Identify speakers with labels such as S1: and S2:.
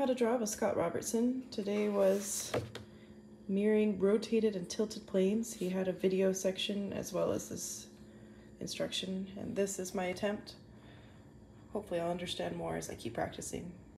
S1: how to draw with Scott Robertson. Today was mirroring rotated and tilted planes. He had a video section as well as this instruction, and this is my attempt. Hopefully I'll understand more as I keep practicing.